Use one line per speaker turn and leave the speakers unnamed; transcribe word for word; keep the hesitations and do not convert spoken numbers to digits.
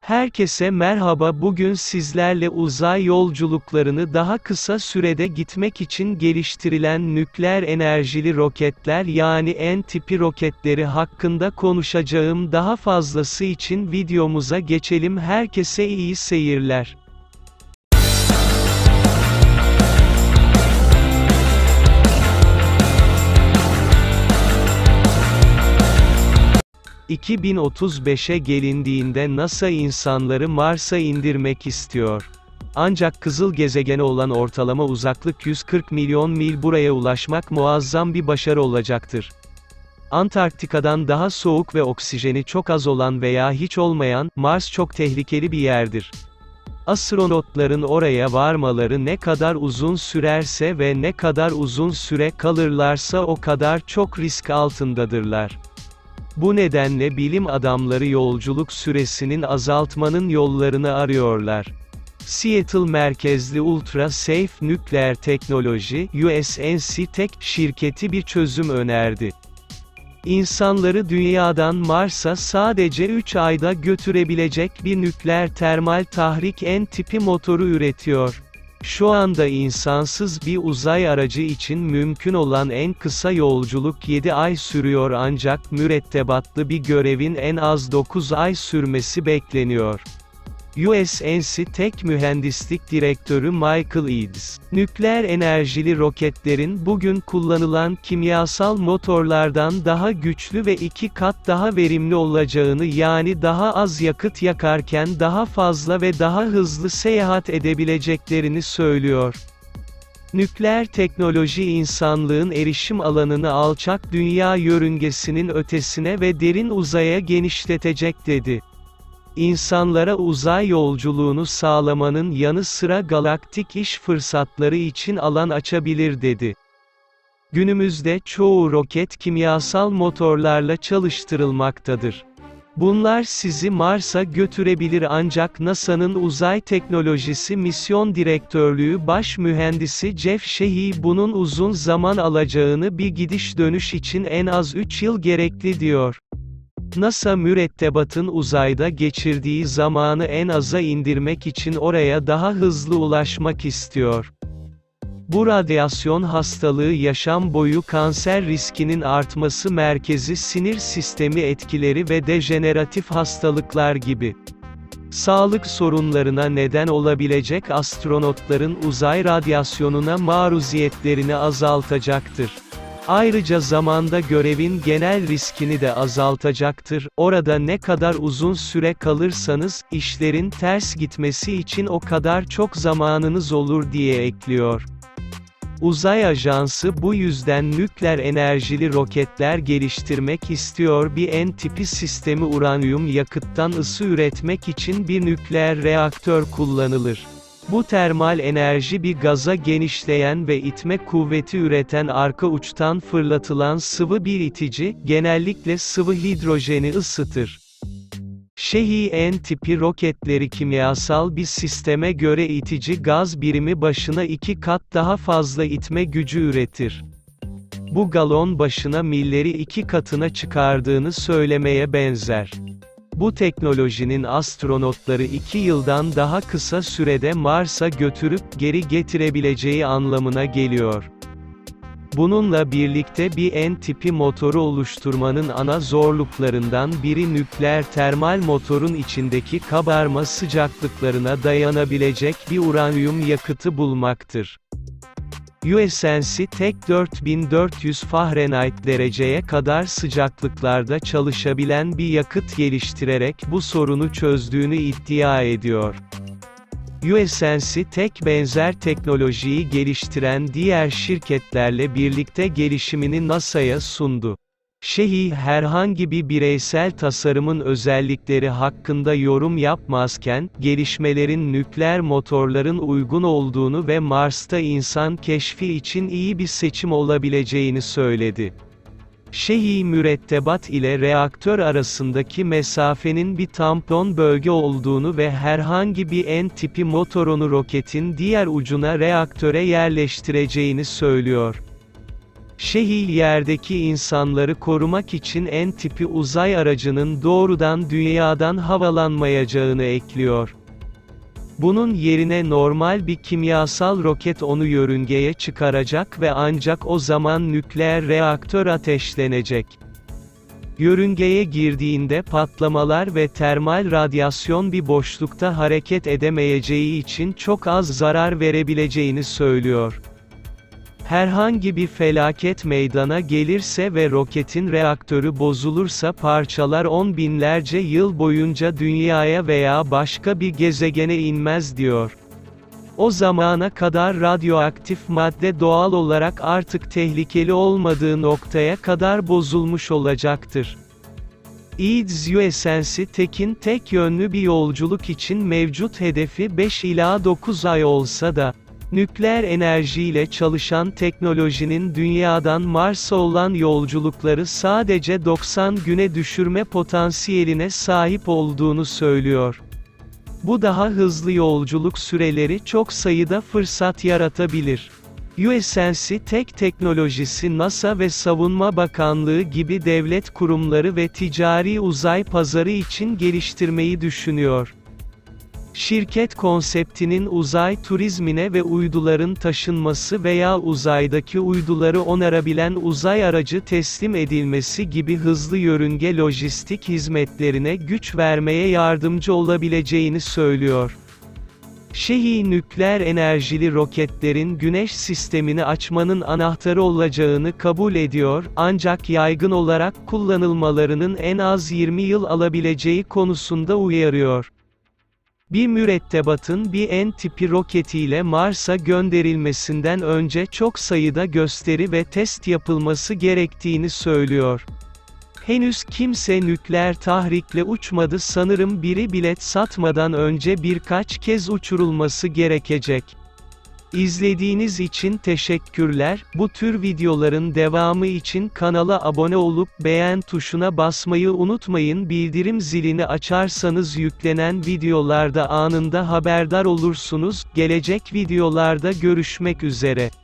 Herkese merhaba. Bugün sizlerle uzay yolculuklarını daha kısa sürede gitmek için geliştirilen nükleer enerjili roketler yani N tipi roketleri hakkında konuşacağım. Daha fazlası için videomuza geçelim. Herkese iyi seyirler. iki bin otuz beşe gelindiğinde NASA insanları Mars'a indirmek istiyor. Ancak kızıl gezegene olan ortalama uzaklık yüz kırk milyon mil, buraya ulaşmak muazzam bir başarı olacaktır. Antarktika'dan daha soğuk ve oksijeni çok az olan veya hiç olmayan, Mars çok tehlikeli bir yerdir. Astronotların oraya varmaları ne kadar uzun sürerse ve ne kadar uzun süre kalırlarsa o kadar çok risk altındadırlar. Bu nedenle bilim adamları yolculuk süresinin azaltmanın yollarını arıyorlar. Seattle merkezli Ultra Safe Nuclear Technology, U S N C Tech, şirketi bir çözüm önerdi. İnsanları Dünya'dan Mars'a sadece üç ayda götürebilecek bir nükleer termal tahrik N tipi motoru üretiyor. Şu anda insansız bir uzay aracı için mümkün olan en kısa yolculuk yedi ay sürüyor, ancak mürettebatlı bir görevin en az dokuz ay sürmesi bekleniyor. U S N C Tech Mühendislik Direktörü Michael Eads, nükleer enerjili roketlerin bugün kullanılan kimyasal motorlardan daha güçlü ve iki kat daha verimli olacağını, yani daha az yakıt yakarken daha fazla ve daha hızlı seyahat edebileceklerini söylüyor. Nükleer teknoloji insanlığın erişim alanını alçak dünya yörüngesinin ötesine ve derin uzaya genişletecek dedi. İnsanlara uzay yolculuğunu sağlamanın yanı sıra galaktik iş fırsatları için alan açabilir dedi. Günümüzde çoğu roket kimyasal motorlarla çalıştırılmaktadır. Bunlar sizi Mars'a götürebilir, ancak NASA'nın Uzay Teknolojisi Misyon Direktörlüğü Baş Mühendisi Jeff Sheehy bunun uzun zaman alacağını, bir gidiş dönüş için en az üç yıl gerekli diyor. NASA mürettebatın uzayda geçirdiği zamanı en aza indirmek için oraya daha hızlı ulaşmak istiyor. Bu radyasyon hastalığı, yaşam boyu kanser riskinin artması, merkezi sinir sistemi etkileri ve dejeneratif hastalıklar gibi sağlık sorunlarına neden olabilecek astronotların uzay radyasyonuna maruziyetlerini azaltacaktır. Ayrıca zamanda görevin genel riskini de azaltacaktır. Orada ne kadar uzun süre kalırsanız, işlerin ters gitmesi için o kadar çok zamanınız olur diye ekliyor. Uzay Ajansı bu yüzden nükleer enerjili roketler geliştirmek istiyor. Bir N tipi sistemi uranyum yakıttan ısı üretmek için bir nükleer reaktör kullanılır. Bu termal enerji bir gaza genişleyen ve itme kuvveti üreten arka uçtan fırlatılan sıvı bir itici, genellikle sıvı hidrojeni ısıtır. Sheehy N tipi roketleri kimyasal bir sisteme göre itici gaz birimi başına iki kat daha fazla itme gücü üretir. Bu galon başına milleri iki katına çıkardığını söylemeye benzer. Bu teknolojinin astronotları iki yıldan daha kısa sürede Mars'a götürüp geri getirebileceği anlamına geliyor. Bununla birlikte bir N tipi motoru oluşturmanın ana zorluklarından biri nükleer termal motorun içindeki kabarma sıcaklıklarına dayanabilecek bir uranyum yakıtı bulmaktır. U S N C Tech dört bin dört yüz Fahrenheit dereceye kadar sıcaklıklarda çalışabilen bir yakıt geliştirerek bu sorunu çözdüğünü iddia ediyor. U S N C Tech benzer teknolojiyi geliştiren diğer şirketlerle birlikte gelişimini NASA'ya sundu. Sheehy herhangi bir bireysel tasarımın özellikleri hakkında yorum yapmazken, gelişmelerin nükleer motorların uygun olduğunu ve Mars'ta insan keşfi için iyi bir seçim olabileceğini söyledi. Sheehy mürettebat ile reaktör arasındaki mesafenin bir tampon bölge olduğunu ve herhangi bir N tipi motorunu roketin diğer ucuna reaktöre yerleştireceğini söylüyor. Şehil yerdeki insanları korumak için en tipi uzay aracının doğrudan dünyadan havalanmayacağını ekliyor. Bunun yerine normal bir kimyasal roket onu yörüngeye çıkaracak ve ancak o zaman nükleer reaktör ateşlenecek. Yörüngeye girdiğinde patlamalar ve termal radyasyon bir boşlukta hareket edemeyeceği için çok az zarar verebileceğini söylüyor. Herhangi bir felaket meydana gelirse ve roketin reaktörü bozulursa parçalar on binlerce yıl boyunca dünyaya veya başka bir gezegene inmez diyor. O zamana kadar radyoaktif madde doğal olarak artık tehlikeli olmadığı noktaya kadar bozulmuş olacaktır. E D S U S N C Tech'in tek yönlü bir yolculuk için mevcut hedefi beş ila dokuz ay olsa da, nükleer enerjiyle çalışan teknolojinin dünyadan Mars'a olan yolculukları sadece doksan güne düşürme potansiyeline sahip olduğunu söylüyor. Bu daha hızlı yolculuk süreleri çok sayıda fırsat yaratabilir. U S N C Tech teknolojisi NASA ve Savunma Bakanlığı gibi devlet kurumları ve ticari uzay pazarı için geliştirmeyi düşünüyor. Şirket konseptinin uzay turizmine ve uyduların taşınması veya uzaydaki uyduları onarabilen uzay aracı teslim edilmesi gibi hızlı yörünge lojistik hizmetlerine güç vermeye yardımcı olabileceğini söylüyor. Şehii nükleer enerjili roketlerin güneş sistemini açmanın anahtarı olacağını kabul ediyor, ancak yaygın olarak kullanılmalarının en az yirmi yıl alabileceği konusunda uyarıyor. Bir mürettebatın bir N tipi roketiyle Mars'a gönderilmesinden önce çok sayıda gösteri ve test yapılması gerektiğini söylüyor. Henüz kimse nükleer tahrikle uçmadı, sanırım biri bilet satmadan önce birkaç kez uçurulması gerekecek. İzlediğiniz için teşekkürler. Bu tür videoların devamı için kanala abone olup beğen tuşuna basmayı unutmayın. Bildirim zilini açarsanız yüklenen videolarda anında haberdar olursunuz. Gelecek videolarda görüşmek üzere.